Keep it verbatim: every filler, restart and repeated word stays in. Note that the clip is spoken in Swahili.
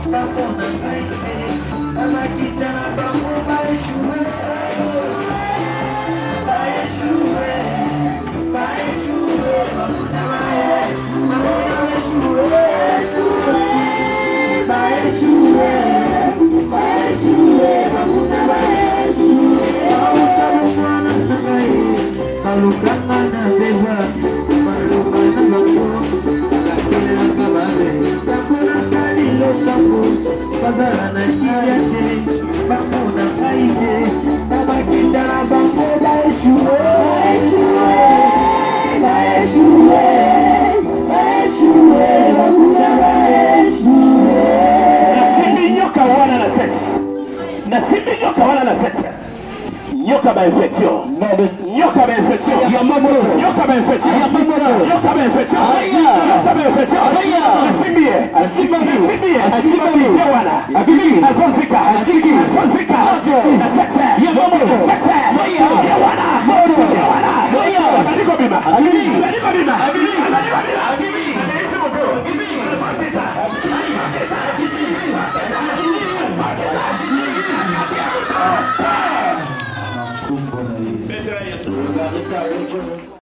Nyoka ba infection. Nyoka ba infection. Ya mambo. Nyoka ba infection. Ya mambo. Nyoka ba infection. Nyoka ba infection. Asimie. Asimie. Asimie. Asimie. Yawana. Abili. Azozika. Aziki. Azozika. SEXE. Ya mambo. SEXE. Yawana. Yawana. Abadiko bima. Abili. Abadiko bima. Abili. Abadiko bima. Abili. Better yes.